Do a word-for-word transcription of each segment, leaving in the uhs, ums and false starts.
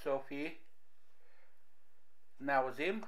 Sofie, ne auzim?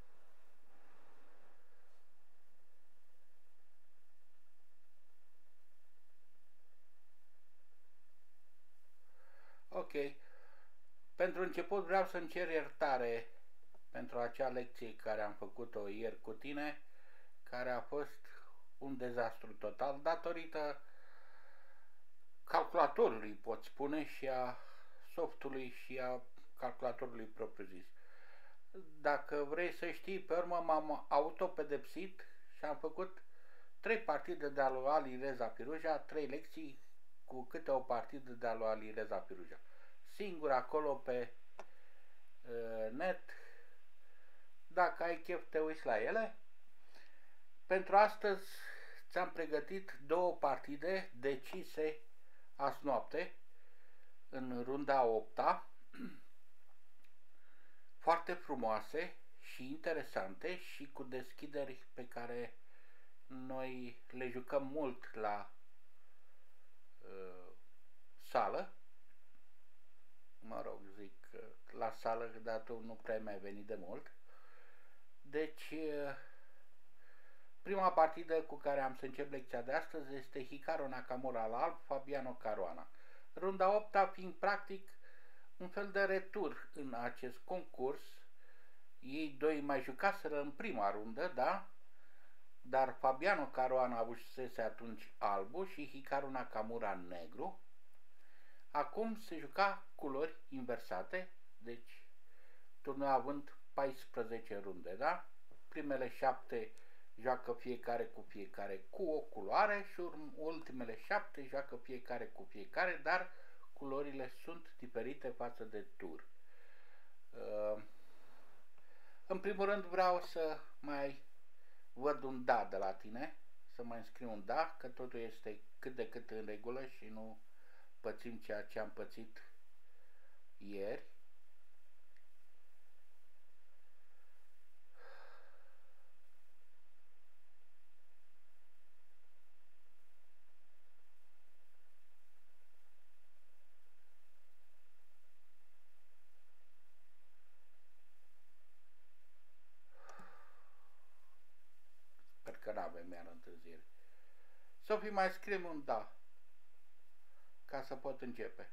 Ok. Pentru început vreau să-mi cer iertare pentru acea lecție care am făcut-o ieri cu tine, care a fost un dezastru total datorită calculatorului, pot spune, și a softului și a calculatorului propriu-zis. Dacă vrei să știi, pe urmă m-am autopedepsit și am făcut trei partide de alu Ali Reza Firuja, trei lecții cu câte o partidă de alu Ali Reza Firuja. Singur acolo pe uh, net. Dacă ai chef, te uiți la ele. Pentru astăzi ți-am pregătit două partide decise azi noapte, în runda a opta, foarte frumoase și interesante și cu deschideri pe care noi le jucăm mult la uh, sală. Mă rog, zic la sală, dar tu nu prea mi-ai venit de mult. Deci, uh, prima partidă cu care am să încep lecția de astăzi este Hikaru Nakamura la alb, Fabiano Caruana. Runda a opta fiind practic un fel de retur în acest concurs. Ei doi mai jucaseră în prima rundă, da? Dar Fabiano Caruana avusese atunci albul și Hikaru Nakamura negru. Acum se juca culori inversate, deci turnul având paisprezece runde, da? Primele șapte joacă fiecare cu fiecare cu o culoare și ultimele șapte joacă fiecare cu fiecare, dar culorile sunt diferite față de tur. Uh, în primul rând vreau să mai văd un da de la tine, să mai înscriu un da, că totul este cât de cât în regulă și nu pățim ceea ce am pățit ieri. Sper că n-avem iar întârziere. Sofie, mai scriem un da, ca să pot începe.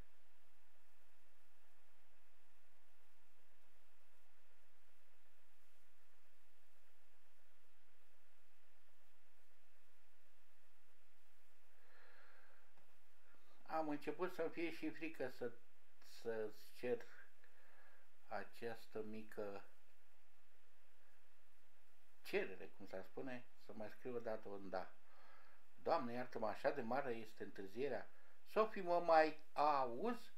Am început să-mi fie și frică să, să-ți cer această mică cerere, cum s-ar spune, să mai scriu o dată un da. Doamne, iartă-mă, așa de mare este întârzierea. Sofie, mă mai auzi?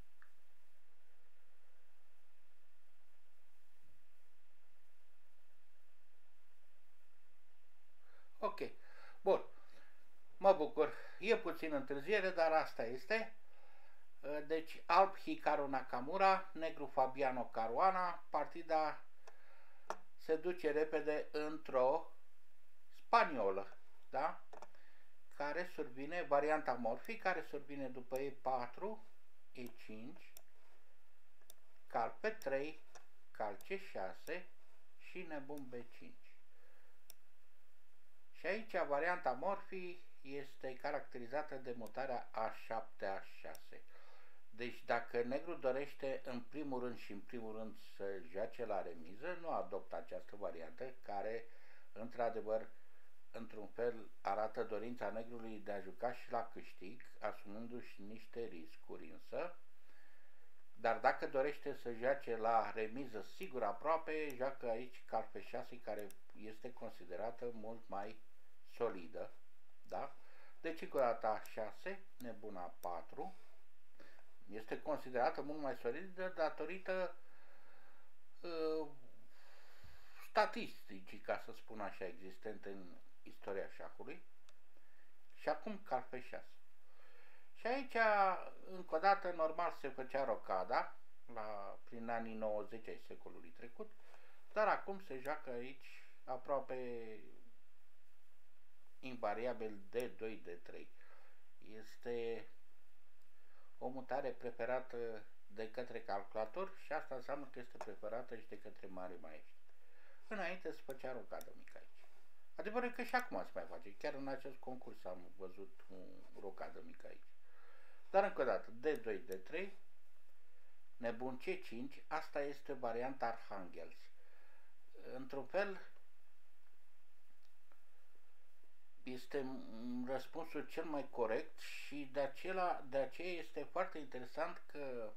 Ok, bun, mă bucur. E puțin întârziere, dar asta este. Deci, alb Hikaru Nakamura, negru Fabiano Caruana. Partida se duce repede într-o spaniolă, da? Care survine, varianta Morphy, care survine după e patru, e cinci, cal pe trei, cal ce șase și nebun b cinci. Și aici varianta Morphy este caracterizată de mutarea a șapte a șase. Deci dacă negru dorește în primul rând și în primul rând să joace la remiză, nu adoptă această variantă, care într-adevăr într-un fel arată dorința negrului de a juca și la câștig, asumându-și niște riscuri însă. Dar dacă dorește să joace la remiză sigur aproape, joacă aici cal pe șase, care este considerată mult mai solidă, da? Deci încă o dată a șase, nebuna patru, este considerată mult mai solidă datorită uh, statisticii, ca să spun așa, existente în istoria șahului. Și acum cal pe șase. Și aici, încă o dată, normal se făcea rocada, la, prin anii nouăzeci ai secolului trecut, dar acum se joacă aici aproape invariabil D doi D trei. Este o mutare preferată de către calculator și asta înseamnă că este preferată și de către mari maestri. Înainte se făcea rocadă mică aici. Adevărul că și acum se mai face. Chiar în acest concurs am văzut o rocadă mică aici. Dar încă o dată, D doi, D trei, nebun C cinci, asta este varianta Arhangels. Într-un fel, este răspunsul cel mai corect și de, acela, de aceea este foarte interesant că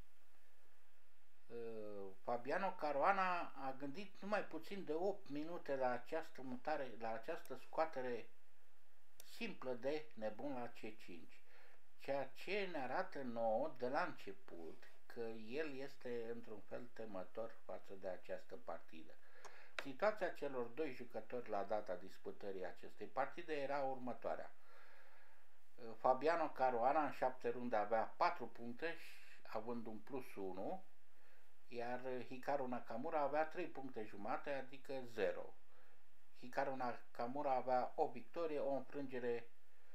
uh, Fabiano Caruana a gândit numai puțin de opt minute la această mutare, la această scoatere simplă de nebun la C cinci. Ceea ce ne arată nouă de la început că el este într-un fel temător față de această partidă. Situația celor doi jucători la data disputării acestei partide era următoarea. Fabiano Caruana în șapte runde avea patru puncte, având un plus unu, iar Hikaru Nakamura avea trei puncte jumate, adică zero. Hikaru Nakamura avea o victorie, o înfrângere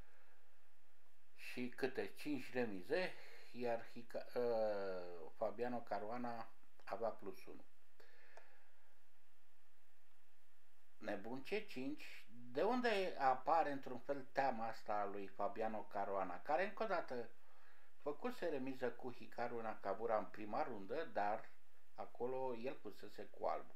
și câte cinci remize, iar Hika, uh, Fabiano Caruana avea plus unu. Nebun C cinci, de unde apare într-un fel teama asta a lui Fabiano Caruana, care încă o dată făcuse remiză cu Hikaru Nakamura în prima rundă, dar acolo el pusese cu albul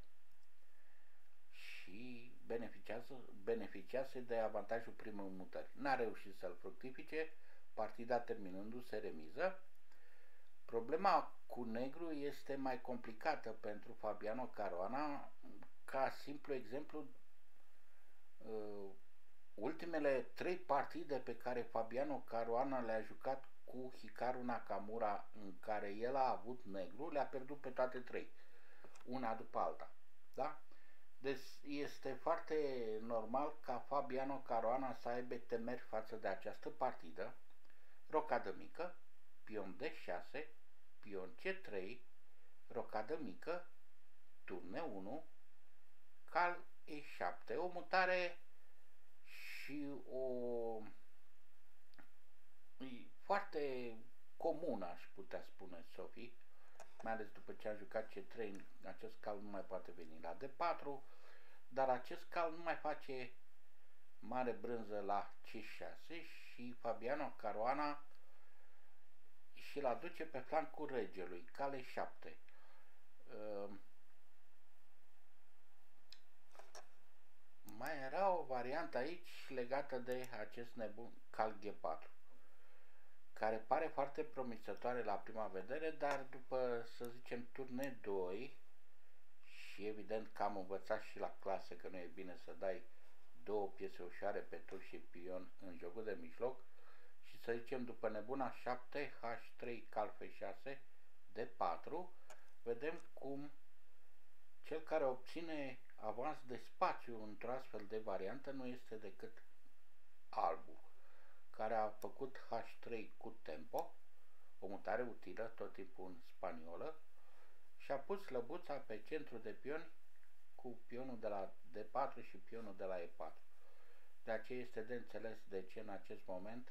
și beneficiase de avantajul primei mutări. N-a reușit să-l fructifice, partida terminându-se remiză. Problema cu negru este mai complicată pentru Fabiano Caruana. Ca simplu exemplu, uh, ultimele trei partide pe care Fabiano Caruana le-a jucat cu Hikaru Nakamura, în care el a avut negru, le-a pierdut pe toate trei, una după alta. Da? Deci este foarte normal ca Fabiano Caruana să aibă temeri față de această partidă. Rocadă mică, pion D șase, pion C trei, rocadă mică, turn E unu, cal E șapte, o mutare și o foarte comună, aș putea spune, Sofie, mai ales după ce a jucat C trei, acest cal nu mai poate veni la D patru, dar acest cal nu mai face mare brânză la C șase și Fabiano Caruana și-l aduce pe flancul regelui, cal E șapte. Uh, mai era o variantă aici legată de acest nebun cal G patru, care pare foarte promițătoare la prima vedere, dar după, să zicem, turne doi, și evident că am învățat și la clasă că nu e bine să dai două piese ușoare pe tur și pion în jocul de mijloc, și să zicem după nebuna șapte, H trei, cal F șase, D patru, vedem cum cel care obține avans de spațiu într-o astfel de variantă nu este decât albul, care a făcut H trei cu tempo, o mutare utilă, tot timpul în spaniolă, și a pus slăbuța pe centru de pioni cu pionul de la D patru și pionul de la E patru. De aceea este de înțeles de ce în acest moment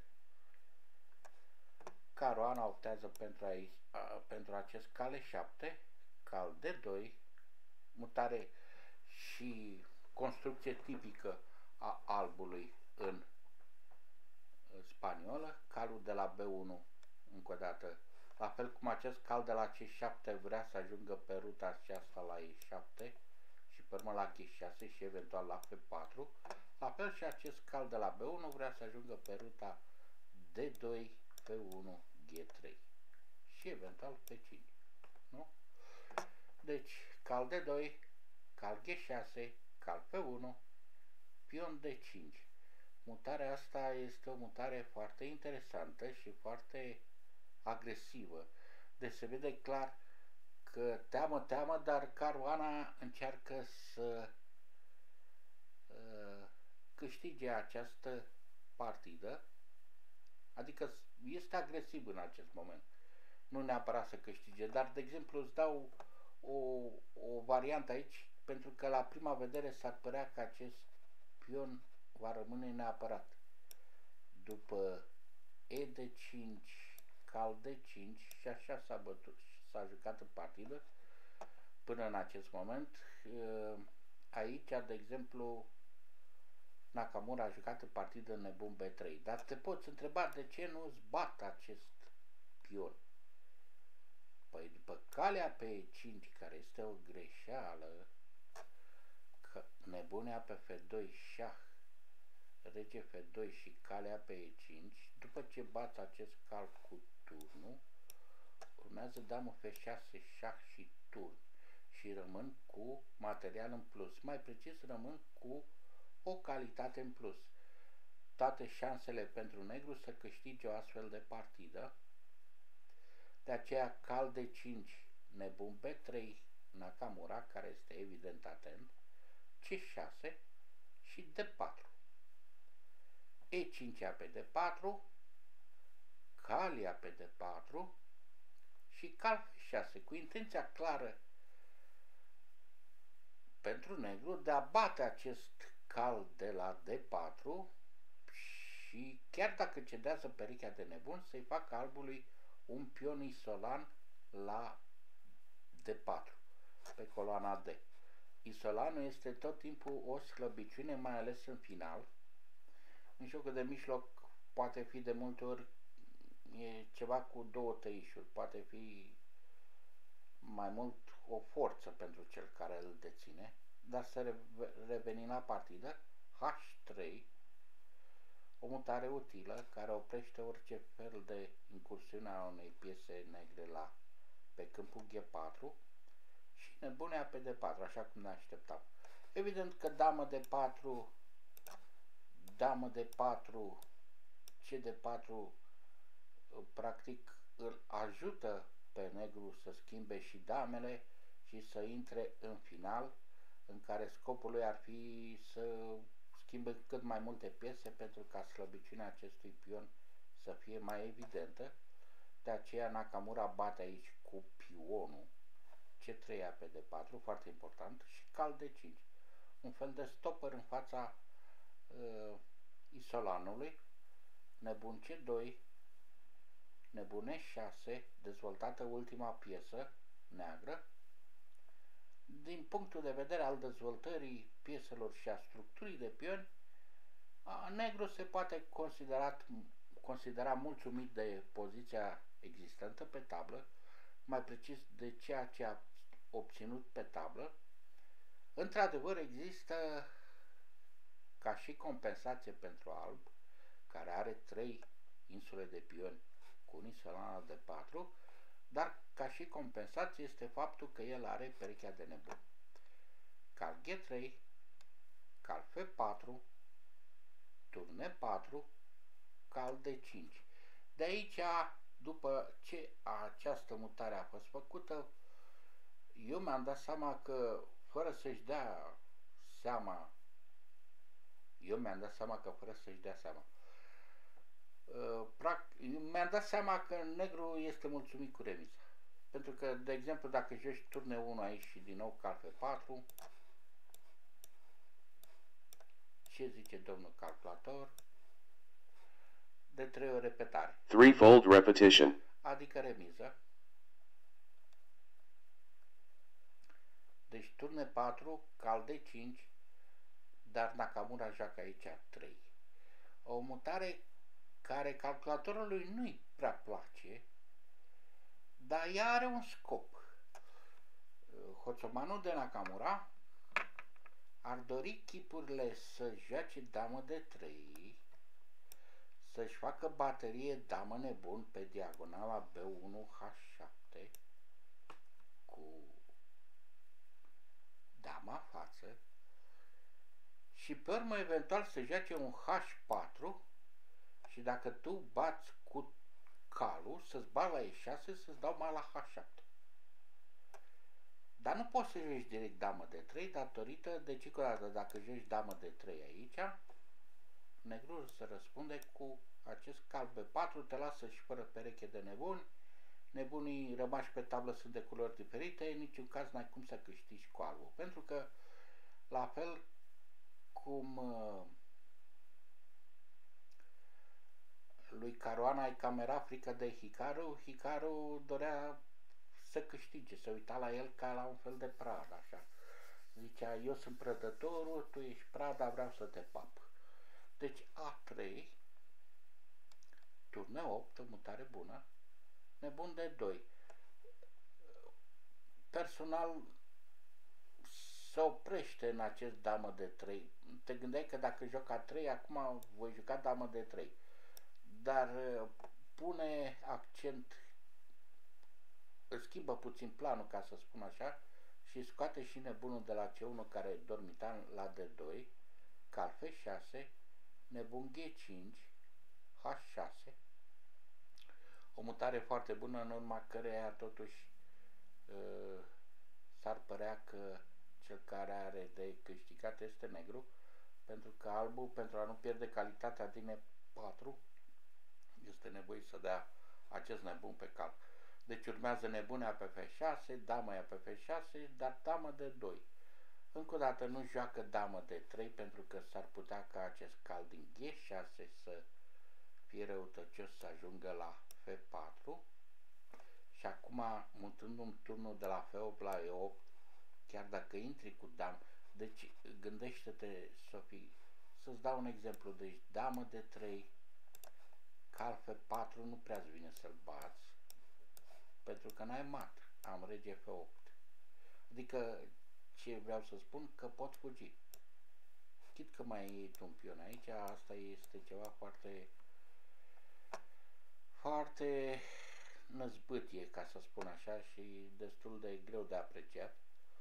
Caruana optează pentru, a, a, pentru acest cal E șapte, cal D doi, mutare și construcție tipică a albului în spaniolă, calul de la B unu, încă o dată, la fel cum acest cal de la C șapte vrea să ajungă pe ruta aceasta la E șapte și pe urmă la G șase și eventual la F patru, la fel și acest cal de la B unu vrea să ajungă pe ruta D doi, F unu, G trei și eventual F cinci. Nu? Deci, cal D doi, cal G șase, cal F unu, pion D cinci. Mutarea asta este o mutare foarte interesantă și foarte agresivă. Deci se vede clar că teamă, teamă, dar Caruana încearcă să uh, câștige această partidă, adică este agresiv în acest moment. Nu neapărat să câștige, dar de exemplu îți dau o, o variantă aici, pentru că la prima vedere s-ar părea că acest pion va rămâne neapărat. După E D cinci, cal D cinci și așa s-a bătut s-a jucat în partidă până în acest moment. Aici, de exemplu, Nakamura a jucat în partidă nebun B trei, dar te poți întreba de ce nu-ți bat acest pion. Păi după calea pe E cinci, care este o greșeală, că nebunea pe F doi, șah, rege F doi și calea pe E cinci, după ce bați acest cal cu turnul, urmează damă F șase, șah și turn și rămân cu material în plus. Mai precis, rămân cu o calitate în plus. Toate șansele pentru negru să câștige o astfel de partidă. De aceea cal D cinci, nebun B trei, Nakamura, care este evident atent, C șase și D patru. E cinci pe D patru, calia pe D patru și cal F șase, cu intenția clară pentru negru de a bate acest cal de la D patru și chiar dacă cedează perechea de nebun, să-i facă albului un pion isolan la D patru, pe coloana D. Isolanul este tot timpul o slăbiciune, mai ales în final. În jocul de mijloc poate fi de multe ori e ceva cu două tăișuri, poate fi mai mult o forță pentru cel care îl deține, dar să revenim la partidă, H trei, o mutare utilă care oprește orice fel de incursiune a unei piese negre la pe câmpul G patru și nebunea pe D patru, așa cum ne așteptam. Evident că damă D patru, damă D patru, C D patru practic îl ajută pe negru să schimbe și damele și să intre în final, în care scopul lui ar fi să schimbe cât mai multe piese pentru ca slăbiciunea acestui pion să fie mai evidentă. De aceea Nakamura bate aici cu pionul C trei pe D patru, foarte important, și cal D cinci, un fel de stopper în fața uh, isolanului, nebun C doi, nebun E șase, dezvoltată ultima piesă neagră. Din punctul de vedere al dezvoltării pieselor și a structurii de pioni, negru se poate considera, considera mulțumit de poziția existentă pe tablă, mai precis de ceea ce a obținut pe tablă. Într-adevăr, există ca și compensație pentru alb, care are trei insule de pioni cu un isolan de patru, dar ca și compensație este faptul că el are perechea de nebun. Cal G trei, cal F patru, turn E patru, cal D cinci. De aici, după ce această mutare a fost făcută, eu mi-am dat seama că fără să-și dea seama, eu mi-am dat seama că fără să-și dea seama, mi-am dat seama că negru este mulțumit cu remiza. Pentru că, de exemplu, dacă joci turne unu aici și din nou cal F patru, ce zice domnul calculator? De trei ori repetare. Threefold repetition. Adică remiză. Deci turne patru, cal D cinci, dar Nakamura joacă aici trei. O mutare care calculatorului nu-i prea place, dar ea are un scop. Hoțomanul de Nakamura ar dori chipurile să joace damă de trei, să-și facă baterie damă nebun pe diagonala B unu H șapte cu dama față și pe urmă eventual să joace un H patru și dacă tu bați cu calul, să-ți bagi la E șase, să-ți dau mai la H șapte. Dar nu poți să joci direct damă de trei datorită, deci încă o dată, dacă joci damă de trei aici, negrul se răspunde cu acest cal B patru, te lasă și fără pereche de nebuni, nebunii rămași pe tablă sunt de culori diferite, în niciun caz n-ai cum să câștigi cu albul, pentru că la fel cum uh, lui Caruana îi cam era frică de Hikaru, Hikaru dorea să câștige, să uita la el ca la un fel de pradă, așa. Zicea, eu sunt prădătorul, tu ești prada, vreau să te pap. Deci A trei, turne opt, o mutare bună, nebun de doi. Personal se oprește în acest damă de trei. Te gândeai că dacă joc A trei, acum voi juca damă de trei. Dar pune accent, îți schimbă puțin planul, ca să spun așa, și scoate și nebunul de la C unu care dormita la D doi, cal F șase, nebun G cinci, H șase, o mutare foarte bună, în urma căreia totuși uh, s-ar părea că cel care are de câștigat este negru, pentru că albul, pentru a nu pierde calitatea din E patru, este nevoit să dea acest nebun pe cal. Deci urmează nebunea pe F șase, dama pe F șase, dar damă de doi. Încă o dată nu joacă damă de trei, pentru că s-ar putea ca acest cal din G șase să fie răutăcios, să ajungă la F patru. Și acum, mutându-mi turnul de la F opt la E opt, chiar dacă intri cu damă, deci gândește-te, Sofie, să-ți dau un exemplu, deci damă de trei, cal F patru nu prea-ți vine să-l bați, pentru că n-ai mat, am rege F opt. Adică, ce vreau să spun, că pot fugi. Chit că mai iei un pion aici, asta este ceva foarte, foarte năzbâtie, ca să spun așa, și destul de greu de apreciat.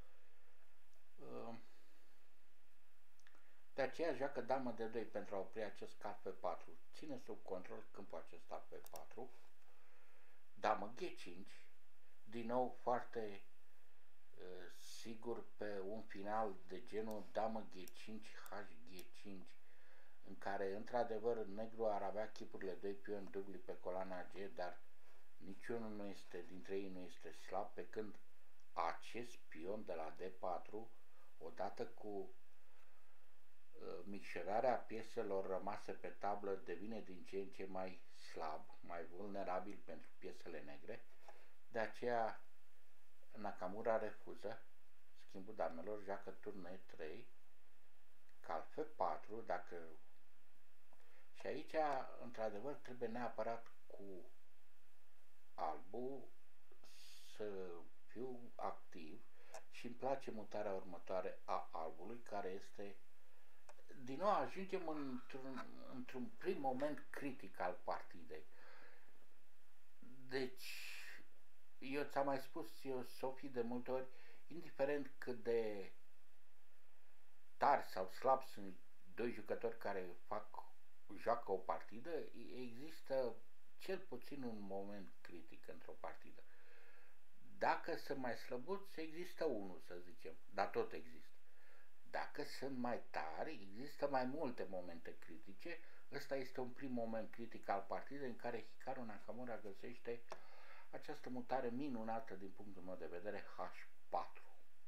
De aceea joacă damă de doi pentru a opri acest cal F patru. Ține sub control câmpul acesta F patru. Damă G cinci. Din nou foarte uh, sigur pe un final de genul damă G cinci, H G cinci, în care într-adevăr negru ar avea chipurile doi pioni dubli pe coloana G, dar niciunul nu este, dintre ei nu este slab, pe când acest pion de la D patru, odată cu micșorarea pieselor rămase pe tablă, devine din ce în ce mai slab, mai vulnerabil pentru piesele negre. De aceea Nakamura refuză schimbul damelor, joacă turn E trei, cal F patru, dacă... Și aici, într-adevăr, trebuie neapărat cu albul să fiu activ și îmi place mutarea următoare a albului, care este... Din nou ajungem într-un, într-un prim moment critic al partidei. Deci, eu ți-am mai spus, eu, Sofie, de multe ori, indiferent cât de tari sau slabi sunt doi jucători care fac, joacă o partidă, există cel puțin un moment critic într-o partidă. Dacă sunt mai slăbuți, există unul, să zicem, dar tot există. Dacă sunt mai tari, există mai multe momente critice. Ăsta este un prim moment critic al partidei în care Hikaru Nakamura găsește această mutare minunată din punctul meu de vedere, H patru.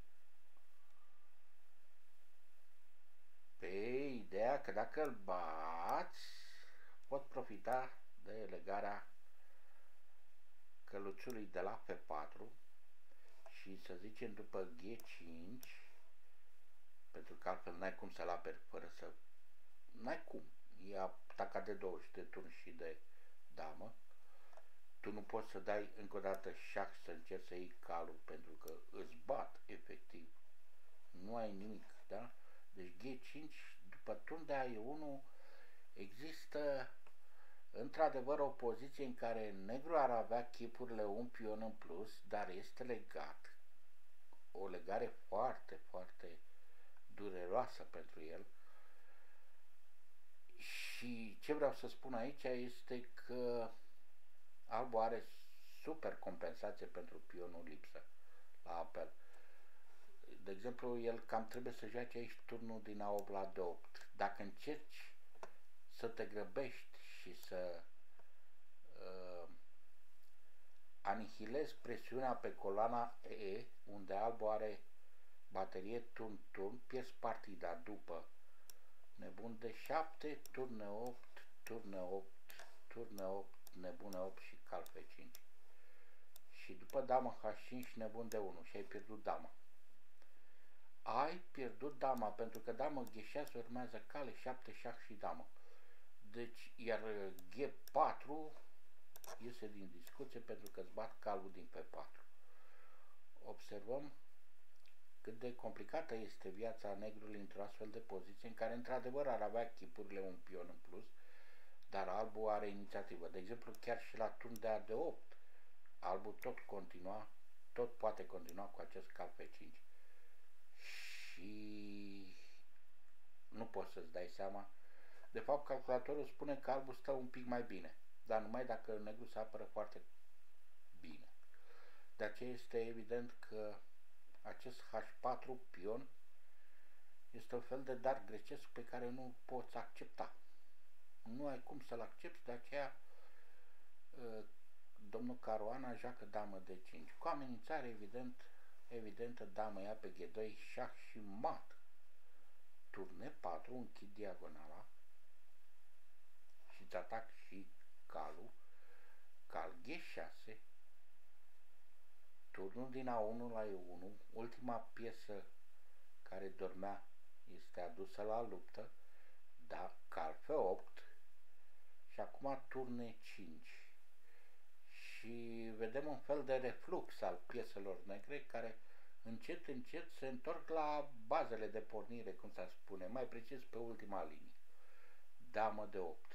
Pe ideea că dacă îl bați, pot profita de legarea căluțului de la F patru și, să zicem, după G cinci, pentru că altfel n-ai cum să-l aperi fără să... N-ai cum. E ataca de două și de turn și de damă. Tu nu poți să dai încă o dată șah să încerci să iei calul, pentru că îți bat efectiv. Nu ai nimic, da? Deci G cinci, după turn de A E unu, există într-adevăr o poziție în care negru ar avea chipurile un pion în plus, dar este legat. O legare foarte, foarte dureroasă pentru el. Și ce vreau să spun aici este că albul are super compensație pentru pionul lipsă la apel. De exemplu, el cam trebuie să joace aici turnul din A opt la D opt. Dacă încerci să te grăbești și să uh, anihilezi presiunea pe coloana E, unde albul are baterie turn-turn, pierzi partida după nebun de șapte, turn opt, turn opt, turn opt, nebun opt și cal F cinci. Și după dama H cinci nebun de unu și ai pierdut dama. Ai pierdut dama, pentru că damă G șase urmează cale, șapte, șah și damă. Deci, iar G patru iese din discuție pentru că îți bat calul din P patru. Observăm cât de complicată este viața negrului într-o astfel de poziție în care într-adevăr ar avea chipurile un pion în plus, dar albul are inițiativă. De exemplu, chiar și la turn de A D opt, albul tot continua, tot poate continua cu acest cal F cinci. Și nu poți să-ți dai seama. De fapt, calculatorul spune că albul stă un pic mai bine, dar numai dacă negru se apără foarte bine. De aceea este evident că acest H patru pion este un fel de dar grecesc pe care nu poți accepta. Nu ai cum să-l accepti, de aceea domnul Caruana joacă damă D cinci. Cu amenințare evident, evidentă, damă ia pe G doi, șah și mat. Turn E patru, închid diagonala și îți atac și calul. Cal G șase, turnul din A unu la E unu, ultima piesă care dormea este adusă la luptă, da, cal F opt și acum turn E cinci. Și vedem un fel de reflux al pieselor negre care încet, încet se întorc la bazele de pornire, cum s-ar spune, mai precis pe ultima linie. Damă de opt.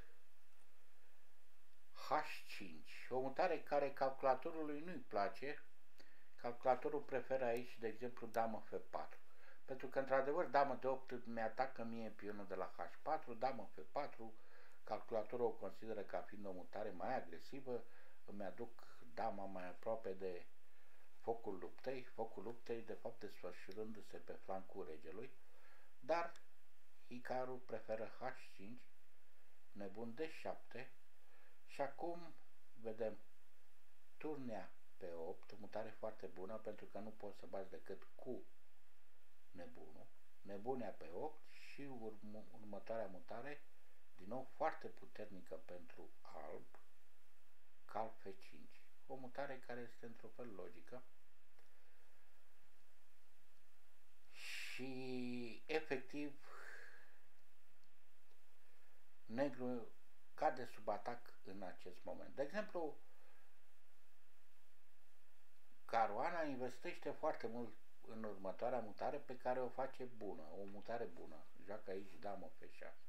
H cinci, o mutare care calculatorului nu-i place. Calculatorul preferă aici, de exemplu, damă F patru. Pentru că, într-adevăr, damă de opt mi-atacă mie pionul de la H patru, damă F patru, calculatorul o consideră ca fiind o mutare mai agresivă, îmi aduc dama mai aproape de focul luptei, focul luptei de fapt desfășurându-se pe flancul regelui, dar Hikaru preferă H cinci, nebun D șapte și acum vedem turnea pe opt, mutare foarte bună pentru că nu poți să bați decât cu nebunul, nebunea pe opt și urm următoarea mutare, din nou foarte puternică pentru alb, cal F cinci, o mutare care este într-un fel logică și efectiv negru cade sub atac în acest moment. De exemplu, Caruana investește foarte mult în următoarea mutare pe care o face bună, o mutare bună. Joacă aici damă F șase.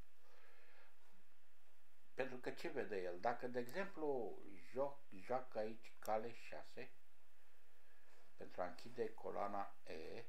Pentru că ce vede el? Dacă, de exemplu, joc, joacă aici cale șase pentru a închide coloana E,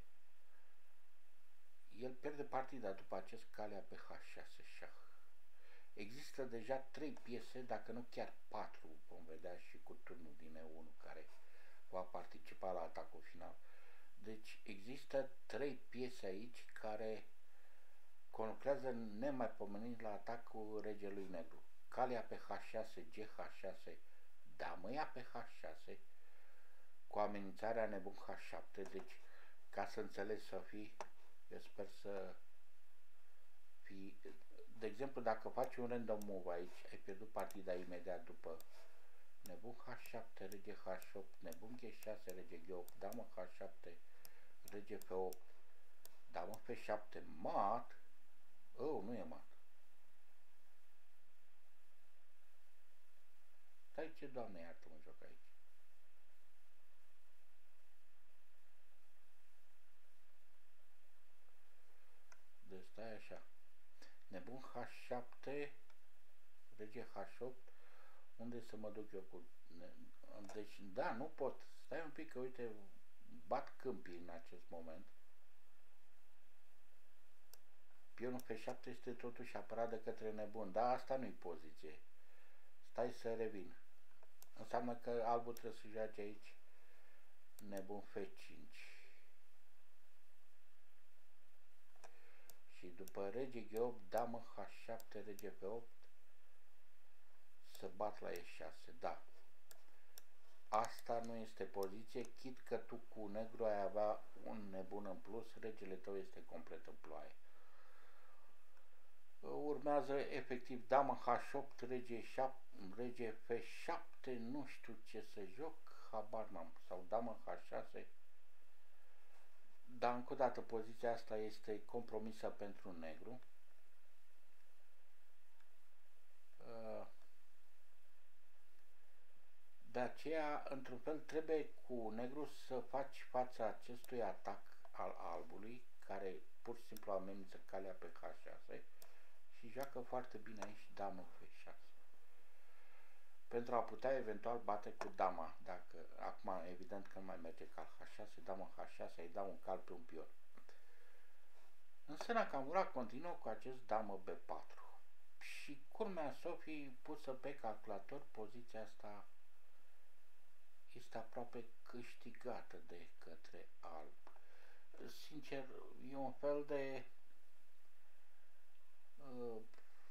el pierde partida după acest calea pe H șase șah. Există deja trei piese, dacă nu chiar patru, vom vedea și cu turnul din E unu care va participa la atacul final. Deci există trei piese aici care conlucrează nemaipomenit la atacul regelui negru. Calea pe H șase, G H șase, damă ia pe H șase, cu amenințarea nebun H șapte, deci ca să înțelegi să fii, eu sper să fii, de exemplu, dacă faci un random move aici, ai pierdut partida imediat după nebun H șapte, rege H opt, nebun G șase, rege G opt, damă H șapte, rege F opt, damă F șapte, mat, oh, nu e mat. Stai, ce doamne iartă mă joc aici. Deci stai așa. Nebun H șapte, rege H opt, unde să mă duc eu cu... Deci, da, nu pot. Stai un pic că, uite, bat câmpii în acest moment. Pionul F șapte este totuși apărat de către nebun. Da, asta nu-i poziție. Stai să revin. Înseamnă că albul trebuie să joace aici nebun F cinci. Și după rege G opt, damă H șapte, rege F opt, să bat la E șase. Da. Asta nu este poziție, chit că tu cu negru ai avea un nebun în plus, regele tău este complet în ploaie. Urmează efectiv damă H opt, rege, șapte, rege F șapte, nu știu ce să joc, habar n-am, sau damă H șase, dar încă o dată poziția asta este compromisă pentru negru. De aceea, într-un fel, trebuie cu negru să faci fața acestui atac al albului, care pur și simplu amenință calea pe H șase și joacă foarte bine aici damă F șase. Pentru a putea eventual bate cu dama, dacă acum evident că nu mai merge cal H șase, damă H șase, îi dau un cal pe un pion. Însă Nakamura continuă cu acest damă B patru și culmea s-o fi pusă pe calculator, poziția asta este aproape câștigată de către alb. Sincer, e un fel de uh,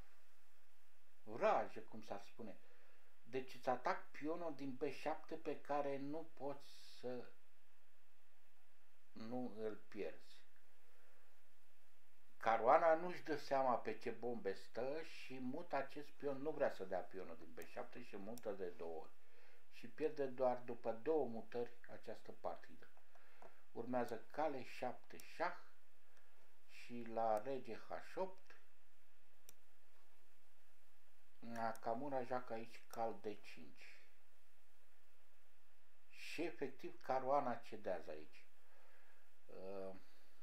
vrajă, cum s-ar spune. Deci îți atac pionul din B șapte pe care nu poți să nu îl pierzi. Caruana nu-și dă seama pe ce bombe stă și mută acest pion, nu vrea să dea pionul din B șapte și mută de două ori. Și pierde doar după două mutări această partidă. Urmează cale șapte șah și la rege H opt Nakamura joacă aici cal D cinci. Și efectiv Caruana cedează aici. Uh,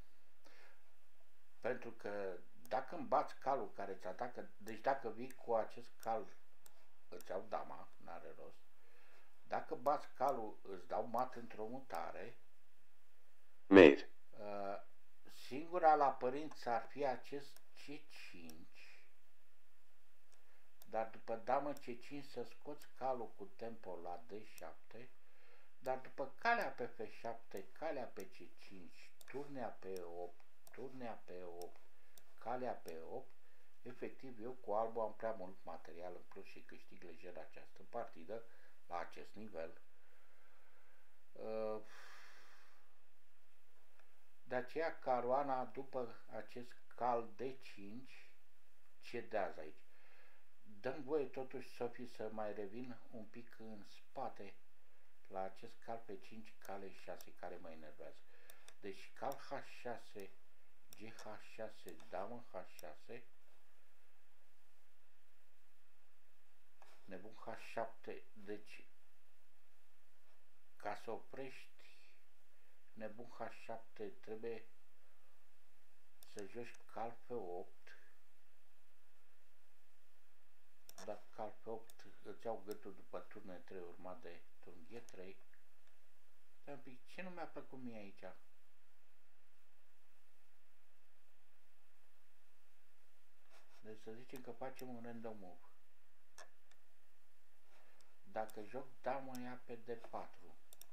pentru că dacă îmbați calul care îți atacă, deci dacă vii cu acest cal îți iau dama, n-are rost. Dacă bați calul, îți dau mat într-o mutare. Mate. Uh, singura la părinți ar fi acest C cinci. Dar după damă C cinci să scoți calul cu tempo la D șapte. Dar după calea pe F șapte, calea pe C cinci, turnea pe opt, turnea pe opt, calea pe opt, efectiv eu cu albul am prea mult material în plus și câștig lejer această partidă la acest nivel. De aceea Caruana, după acest cal D cinci, cedează aici. Dăm voie totuși, Sofie, să mai revin un pic în spate la acest cal pe cinci, cale șase, care mă enervează. Deci cal H șase, G H șase, damă H șase, nebun H șapte, deci ca să oprești nebun H șapte trebuie să joci cal F opt, dar cal F opt îți iau gâtul după turn E trei urmat de turn G trei. Stai un pic, ce nu mi-a plăcut mie aici? Deci să zicem că facem un random move. Dacă joc damă ia pe D patru.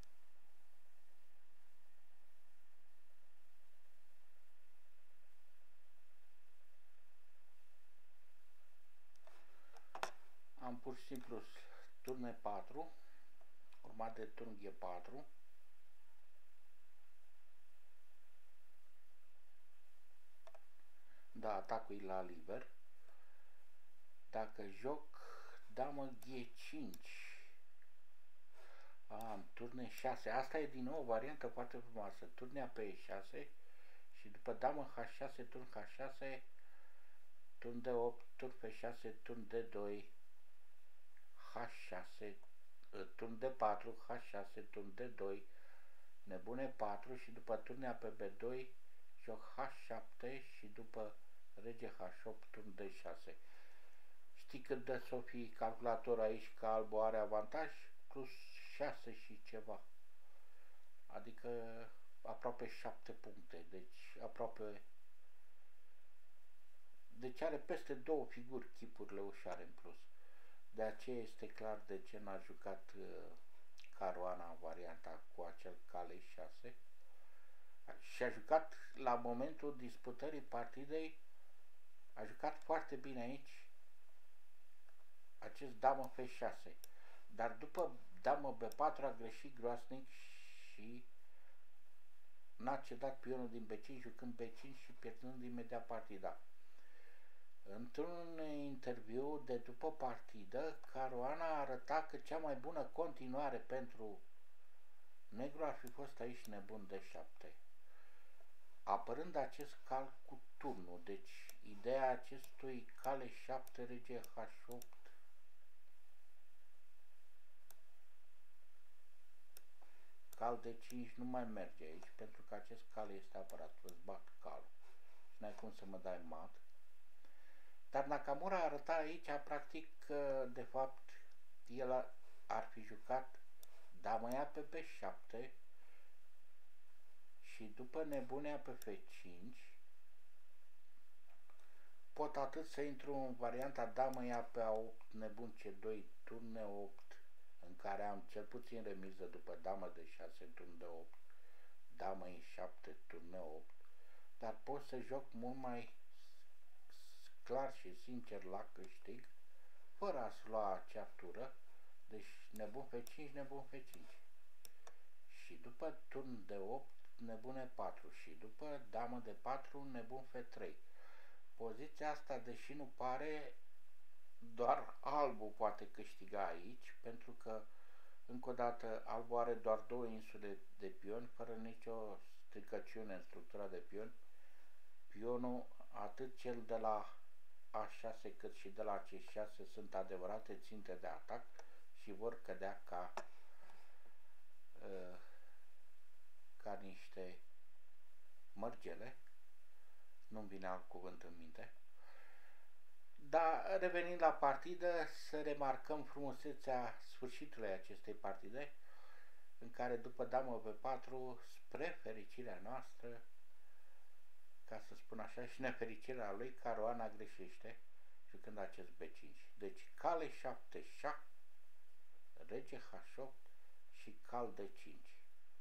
Am pur și simplu turn E patru, urmat de turn G patru. Da, atacul e la liber. Dacă joc damă G cinci, am turne șase. Asta e din nou o variantă foarte frumoasă. Turnea pe E șase și după damă H șase, turn H șase, turn D opt, turn F șase, turn D doi, H șase, turn D patru, H șase, turn D doi, nebune patru și după turnea pe B doi joc H șapte și după rege H opt, turn D șase. Știi cât dă Sofie calculator aici că albul are avantaj? Plus șase și ceva. Adică aproape șapte puncte. Deci aproape... Deci are peste două figuri chipurile ușoare în plus. De aceea este clar de ce n-a jucat uh, Caruana în varianta cu acel cale șase. Și a jucat la momentul disputării partidei, a jucat foarte bine aici acest damă F șase. Dar după damă B patru a greșit groasnic și n-a cedat pionul din B cinci jucând B cinci și pierdând imediat partida. Într-un interviu de după partidă, Caruana a arătat că cea mai bună continuare pentru negru ar fi fost aici nebun de șapte. Apărând acest cal cu turnul, deci ideea acestui cale șapte rege H opt cal de cinci nu mai merge aici, pentru că acest cal este apărat, îți bat calul și n-ai cum să mă dai mat. Dar Nakamura arăta aici practic că de fapt el ar fi jucat dama ia pe B șapte și după nebunea pe F cinci pot atât să intru în varianta damă ia pe A opt, nebun C doi, turn E opt, în care am cel puțin remiză după damă de șase, turn de opt, damă E șapte, turn E opt, dar pot să joc mult mai clar și sincer la câștig, fără a-ți lua acea tură, deci nebun F cinci, nebun F cinci. Și după turn de opt, nebun E patru și după damă de patru, nebun F trei. Poziția asta, deși nu pare, doar albul poate câștiga aici, pentru că, încă o dată, albul are doar două insule de pioni, fără nicio stricăciune în structura de pioni. Pionul, atât cel de la A șase cât și de la C șase, sunt adevărate ținte de atac și vor cădea ca, uh, ca niște mărgele. Nu-mi vine alt cuvânt în minte. Dar revenind la partidă, să remarcăm frumusețea sfârșitului acestei partide, în care după damă pe patru, spre fericirea noastră, ca să spun așa, și nefericirea lui, Caruana greșește jucând acest B cinci. Deci cale șapte șah, rege H opt și cal D cinci.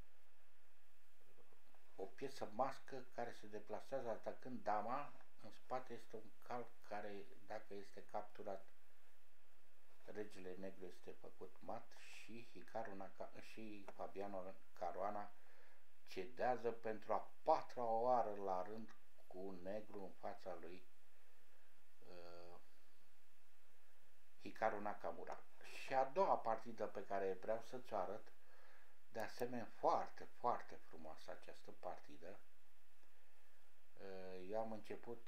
O piesă mască care se deplasează atacând dama. În spate este un cal care, dacă este capturat, regele negru este făcut mat și Hikaru și Fabiano Caruana cedează pentru a patra oară la rând cu un negru în fața lui uh, Hikaru Nakamura. Și a doua partidă pe care vreau să ți-o arăt, de asemenea foarte, foarte frumoasă această partidă. Uh, eu am început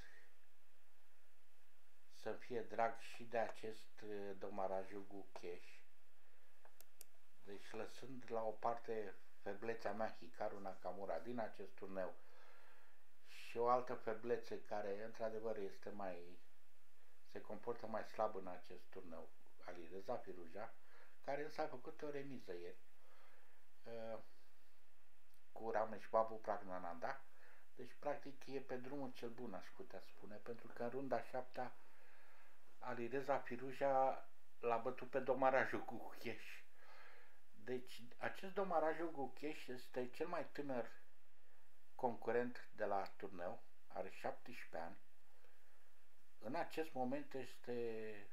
să fie drag și de acest Domaraju Cash. Deci lăsând la o parte feblețea mea Hikaru Nakamura din acest turneu și o altă feblețe care într-adevăr este mai se comportă mai slab în acest turneu, Alireza Firuja, care însă a făcut o remiză ieri uh, cu Ramesh Babu Pragnananda. Deci practic e pe drumul cel bun, aș putea spune, pentru că în runda șaptea Alireza Firuja l-a bătut pe Domaraju Gukesh. Deci acest Domaraju Gukesh este cel mai tânăr concurent de la turneu, are șaptesprezece ani. În acest moment este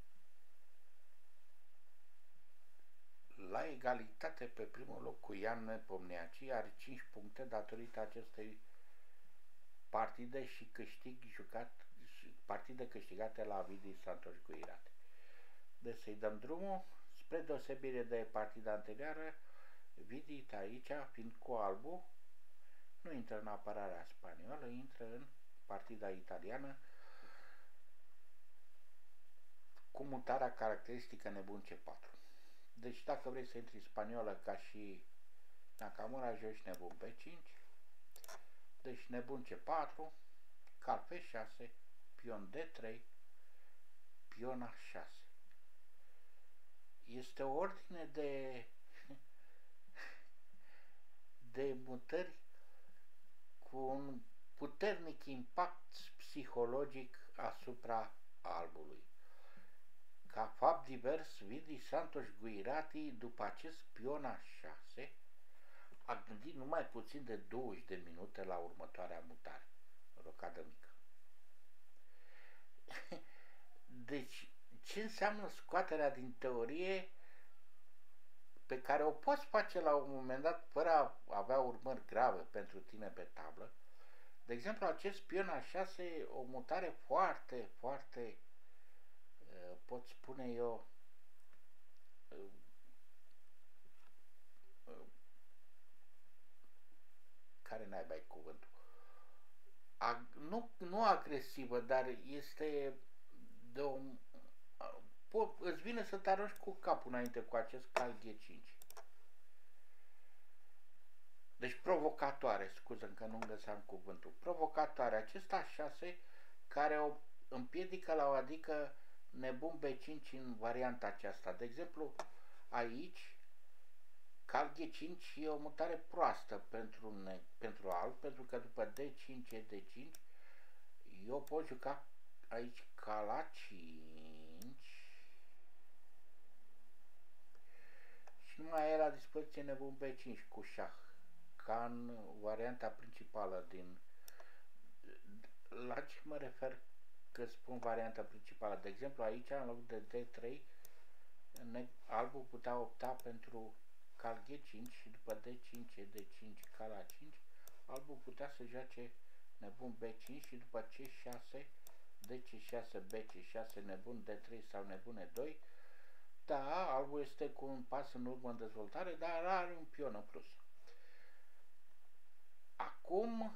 la egalitate pe primul loc cu Ian Nepomniachtchi, are cinci puncte datorită acestei partide și câștig jucat, partide câștigate la Vidi Santos Guirate. Deci să-i dăm drumul, spre deosebire de partida anterioară, Vidi aici, fiind cu albul, nu intră în apărarea spaniolă, intră în partida italiană cu mutarea caracteristică nebun C patru. Deci dacă vrei să intri spaniolă ca și Nakamura, joci nebun B cinci, deci nebun C patru, cal F șase, pion D trei, pion A șase. Este o ordine de de mutări cu un puternic impact psihologic asupra albului. Ca fapt divers, Vidi Santos Guirati, după acest pion A șase, a gândit numai puțin de douăzeci de minute la următoarea mutare, rocadă mică. Deci, ce înseamnă scoaterea din teorie pe care o poți face la un moment dat fără a avea urmări grave pentru tine pe tablă? De exemplu, acest pion A șase, o mutare foarte, foarte, pot spune eu, naiba e cuvântul. Ag- nu, nu agresivă, dar este de o... Po- îți vine să te arunci cu capul înainte cu acest cal G cinci. Deci provocatoare, scuză că nu găseam cuvântul. Provocatoare, acest A șase care o împiedică la o adică nebun B cinci în varianta aceasta. De exemplu, aici cal G cinci e o mutare proastă pentru, ne, pentru alb, pentru că după D cinci e D cinci, eu pot juca aici cal A cinci și nu mai e la dispoziție nebun B cinci cu șah, ca în varianta principală din... La ce mă refer că spun varianta principală? De exemplu, aici, în loc de D trei, albul putea opta pentru cal G cinci și după D cinci e D cinci, cal A cinci, albul putea să joace nebun B cinci și după C șase, D C șase, B C șase, nebun D trei sau nebun E doi. Da, albul este cu un pas în urmă în dezvoltare, dar are un pion în plus. Acum,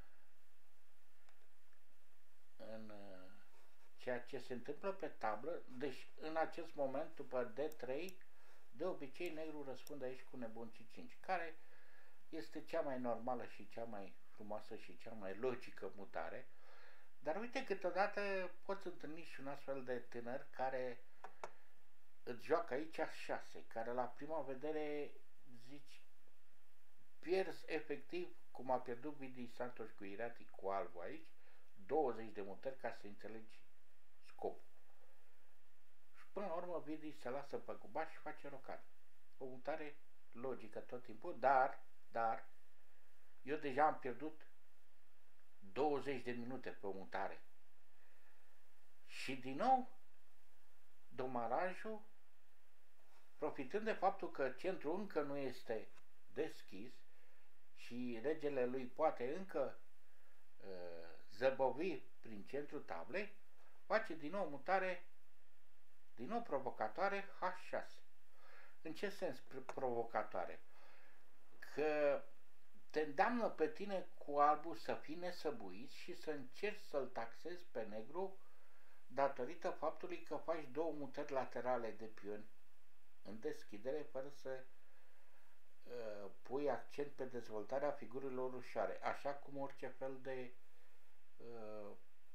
în ceea ce se întâmplă pe tablă, deci în acest moment, după D trei, de obicei negru răspunde aici cu nebun C cinci, care este cea mai normală și cea mai frumoasă și cea mai logică mutare. Dar uite, câteodată poți întâlni și un astfel de tânăr care îți joacă aici A șase, care la prima vedere zici, pierzi efectiv, cum a pierdut Vidi Santos cu Irati cu albul aici, douăzeci de mutări ca să înțelegi scopul. Și până la urmă Vidi se lasă pe cubaș și face rocadă. O mutare logică tot timpul, dar, dar, eu deja am pierdut douăzeci de minute pe o mutare. Și din nou, domarajul, profitând de faptul că centrul încă nu este deschis și regele lui poate încă uh, zăbovi prin centrul tablei, face din nou mutare, din nou provocatoare H șase. În ce sens provocatoare? Că te îndeamnă pe tine cu albul să fii nesăbuit și să încerci să-l taxezi pe negru datorită faptului că faci două mutări laterale de pioni în deschidere fără să uh, pui accent pe dezvoltarea figurilor ușoare, așa cum orice fel de uh,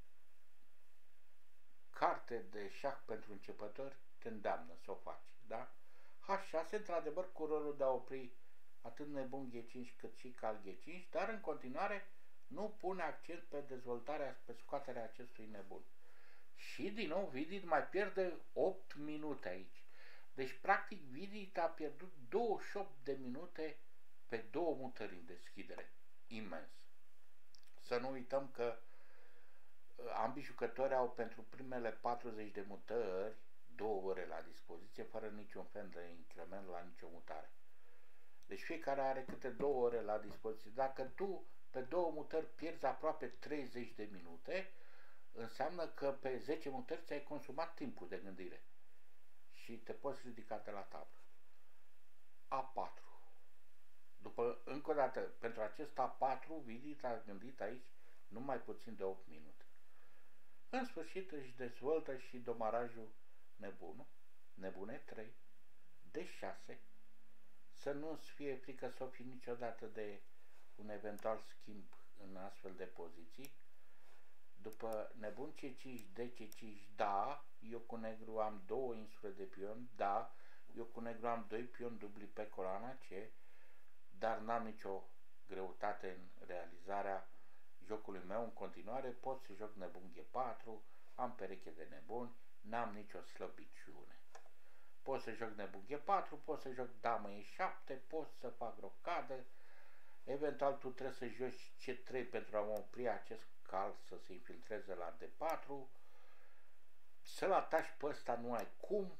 carte de șah pentru începători te îndeamnă să o faci, da? H șase, într-adevăr, cu rolul de a opri atât nebun G cinci cât și cal G cinci, dar în continuare nu pune accent pe dezvoltarea, pe scoaterea acestui nebun. Și din nou Vidit mai pierde opt minute aici. Deci practic Vidit a pierdut douăzeci și opt de minute pe două mutări în deschidere. Imens. Să nu uităm că ambii jucători au pentru primele patruzeci de mutări două ore la dispoziție, fără niciun fel de increment la nicio mutare. Deci fiecare are câte două ore la dispoziție. Dacă tu pe două mutări pierzi aproape treizeci de minute, înseamnă că pe zece mutări ți-ai consumat timpul de gândire și te poți ridica de la tablă. A patru. După, încă o dată, pentru acest A patru, Vidit a gândit aici numai puțin de opt minute. În sfârșit își dezvoltă și domarajul nebunul, nebune trei, D șase, să nu-ți fie frică să o fi niciodată de un eventual schimb în astfel de poziții. După nebun C cinci, D C cinci, da, eu cu negru am două insule de pion, da, eu cu negru am doi pioni dubli pe coloana C, dar n-am nicio greutate în realizarea jocului meu. În continuare pot să joc nebun G patru, am pereche de nebuni, n-am nicio slăbiciune. Pot să joc nebun G patru, pot să joc damă E șapte, pot să fac rocadă, eventual tu trebuie să joci C trei pentru a opri acest cal să se infiltreze la D patru, să-l ataci pe ăsta nu ai cum.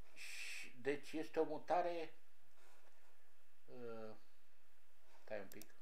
Deci este o mutare uh, stai un pic